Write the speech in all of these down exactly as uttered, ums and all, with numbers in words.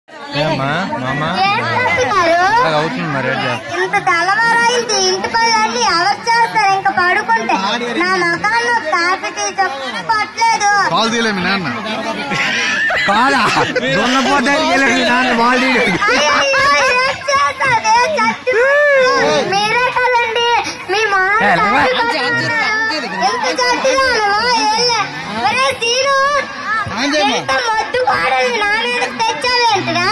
అవుతుంది మరి ఇంత తెల్లవారైంది ఇంటి పనులన్నీ ఎవరు చేస్తారు? ఇంకా పడుకుంటే నా మకాన్ని కాఫీ టీ చెప్పట్లేదు. కాల్ తీయలేమి నాన్న మీరే కదండి మీ మామ ఎంత గట్టిగా తీరు ఎంత మొద్దు పాడలు నా మీద తెచ్చావేంటిరా?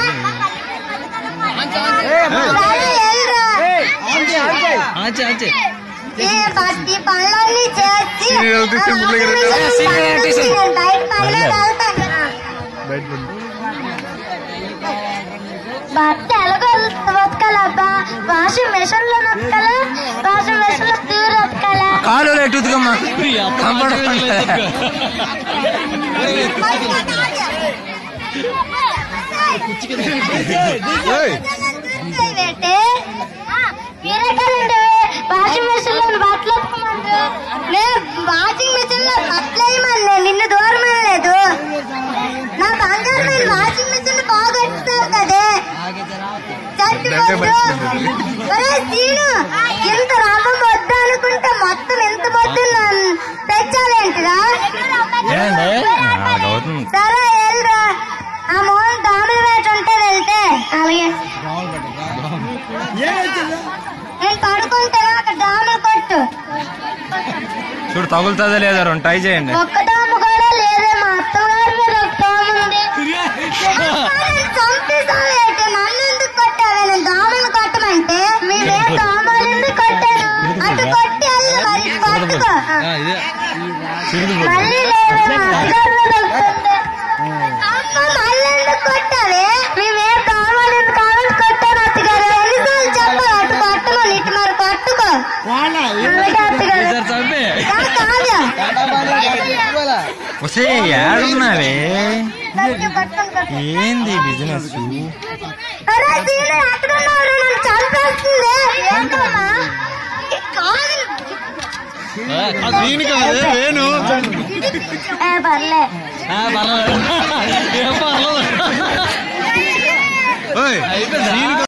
ఈ పనులన్నీ చేసి భర్త ఎలాగో ఉతకాలబ్బా? వాషింగ్ మెషిన్ లో ఉతకాలా? వాషింగ్ మెషిన్ లో తీరు ఉతకాలా? కాలు ఎట్టుకమ్మా మీరే కదండి వాషింగ్ మెషిన్ లో బట్టలు వాషింగ్ మెషిన్ లో బట్టలు వేయమని నిన్ను దూరం అనలేదు. నా బంగారు మీరు వాషింగ్ మెషిన్ బాగొట్టుతావు కదే సీను. ఎంత రమ్మ వద్దు అనుకుంటే మొత్తం ఎంత వద్దు తెచ్చావేంటిరా? సరే వెళ్ళరా. ఆ మూల దోమల వేట ఉంటే వెళ్తే అలాగే నేను పడుకుంటే అక్కడ దోమలు కొట్టు. చూడు తగులుతుందా లేదా రెండు ట్రై చేయండి. ఒక్క దోమ కూడా లేదే. మా అత్తగారి మీద ఒక దోమ ఉంది. చంపేసావేంటి? నన్ను ఎందుకు కొట్టావే? నేను దోమలు కొట్టమంటే మీరే దోమలు ఎందుకు కొట్టాను? అటు కొట్టి వెళ్ళు మరి కొట్టుకో. మళ్ళీ లేవే మా అత్తగారి మీద వస్తుంది. అమ్మ మళ్ళీ ఎందుకు కొట్టావే? మేమే దోమలు ఎందుకు కావాలి కొట్టాను అత్తగారు. ఎన్నిసార్లు చెప్పాలి అటు కొట్టమని? ఇటు మరి కొట్టుకో. ఏడున్నావే? ఏంది బిజినెస్? పర్లే